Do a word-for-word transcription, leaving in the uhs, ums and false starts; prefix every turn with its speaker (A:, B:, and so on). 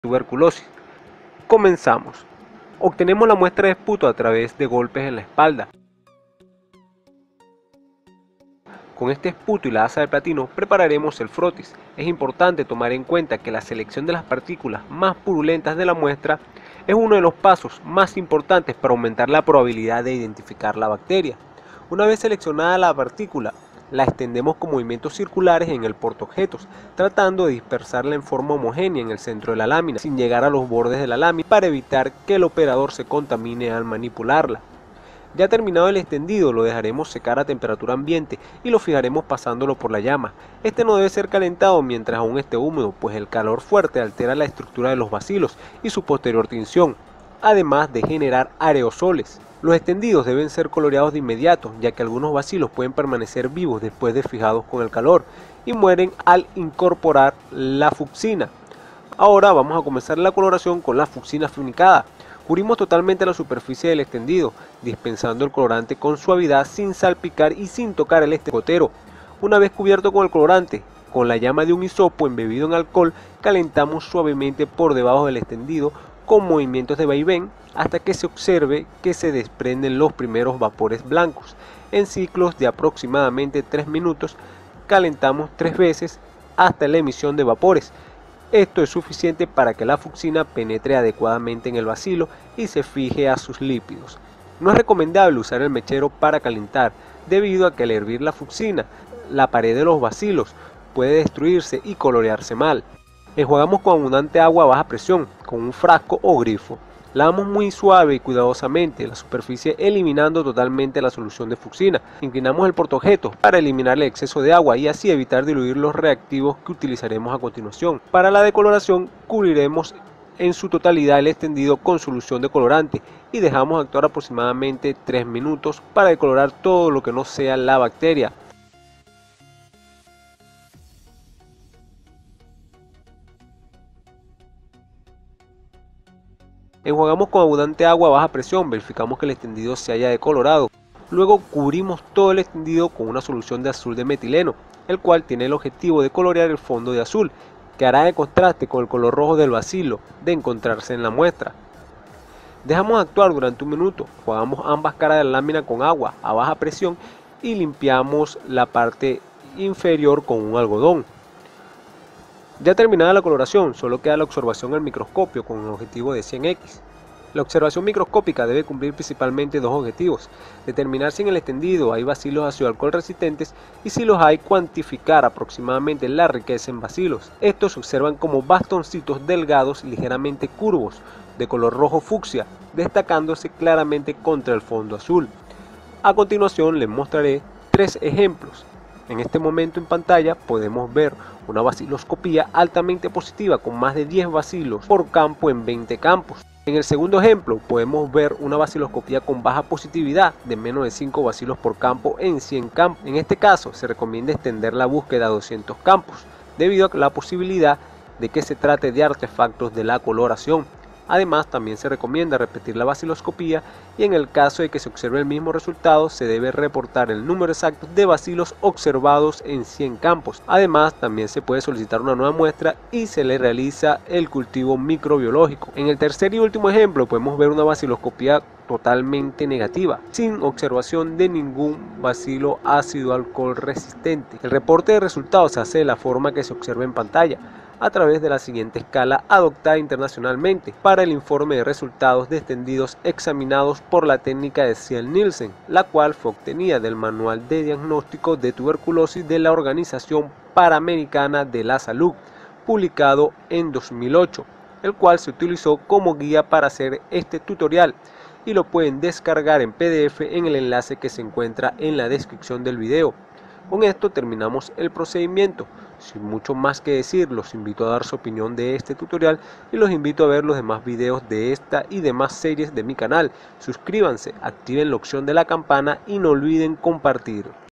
A: tuberculosis. Comenzamos. Obtenemos la muestra de esputo a través de golpes en la espalda. Con este esputo y la asa de platino prepararemos el frotis. Es importante tomar en cuenta que la selección de las partículas más purulentas de la muestra es uno de los pasos más importantes para aumentar la probabilidad de identificar la bacteria. Una vez seleccionada la partícula, la extendemos con movimientos circulares en el portaobjetos, tratando de dispersarla en forma homogénea en el centro de la lámina, sin llegar a los bordes de la lámina, para evitar que el operador se contamine al manipularla. Ya terminado el extendido, lo dejaremos secar a temperatura ambiente y lo fijaremos pasándolo por la llama. Este no debe ser calentado mientras aún esté húmedo, pues el calor fuerte altera la estructura de los bacilos y su posterior tinción, además de generar aerosoles. Los extendidos deben ser coloreados de inmediato, ya que algunos bacilos pueden permanecer vivos después de fijados con el calor y mueren al incorporar la fucsina. Ahora vamos a comenzar la coloración con la fucsina funicada. Cubrimos totalmente la superficie del extendido, dispensando el colorante con suavidad sin salpicar y sin tocar el gotero. Una vez cubierto con el colorante, con la llama de un hisopo embebido en alcohol, calentamos suavemente por debajo del extendido con movimientos de vaivén hasta que se observe que se desprenden los primeros vapores blancos. En ciclos de aproximadamente tres minutos, calentamos tres veces hasta la emisión de vapores. Esto es suficiente para que la fucsina penetre adecuadamente en el bacilo y se fije a sus lípidos. No es recomendable usar el mechero para calentar, debido a que al hervir la fucsina, la pared de los bacilos puede destruirse y colorearse mal. Enjuagamos con abundante agua a baja presión, con un frasco o grifo. Lavamos muy suave y cuidadosamente la superficie, eliminando totalmente la solución de fucsina. Inclinamos el portaobjetos para eliminar el exceso de agua y así evitar diluir los reactivos que utilizaremos a continuación. Para la decoloración, cubriremos en su totalidad el extendido con solución de colorante y dejamos actuar aproximadamente tres minutos para decolorar todo lo que no sea la bacteria. Enjuagamos con abundante agua a baja presión, verificamos que el extendido se haya decolorado. Luego cubrimos todo el extendido con una solución de azul de metileno, el cual tiene el objetivo de colorear el fondo de azul, que hará de contraste con el color rojo del bacilo de encontrarse en la muestra. Dejamos actuar durante un minuto, enjuagamos ambas caras de la lámina con agua a baja presión y limpiamos la parte inferior con un algodón. Ya terminada la coloración, solo queda la observación al microscopio con un objetivo de cien equis. La observación microscópica debe cumplir principalmente dos objetivos: determinar si en el extendido hay bacilos ácido alcohol resistentes y, si los hay, cuantificar aproximadamente la riqueza en bacilos. Estos se observan como bastoncitos delgados ligeramente curvos, de color rojo fucsia, destacándose claramente contra el fondo azul. A continuación les mostraré tres ejemplos. En este momento en pantalla podemos ver una baciloscopía altamente positiva con más de diez bacilos por campo en veinte campos. En el segundo ejemplo podemos ver una baciloscopía con baja positividad de menos de cinco bacilos por campo en cien campos. En este caso se recomienda extender la búsqueda a doscientos campos, debido a la posibilidad de que se trate de artefactos de la coloración. Además, también se recomienda repetir la baciloscopía y en el caso de que se observe el mismo resultado, se debe reportar el número exacto de bacilos observados en cien campos. Además, también se puede solicitar una nueva muestra y se le realiza el cultivo microbiológico. En el tercer y último ejemplo podemos ver una baciloscopía totalmente negativa, sin observación de ningún bacilo ácido alcohol resistente. El reporte de resultados se hace de la forma que se observa en pantalla, a través de la siguiente escala adoptada internacionalmente para el informe de resultados de extendidos examinados por la técnica de Ziel-Nielsen, la cual fue obtenida del Manual de Diagnóstico de Tuberculosis de la Organización Panamericana de la Salud, publicado en dos mil ocho, el cual se utilizó como guía para hacer este tutorial y lo pueden descargar en P D F en el enlace que se encuentra en la descripción del video. Con esto terminamos el procedimiento. Sin mucho más que decir, los invito a dar su opinión de este tutorial y los invito a ver los demás videos de esta y demás series de mi canal. Suscríbanse, activen la opción de la campana y no olviden compartir.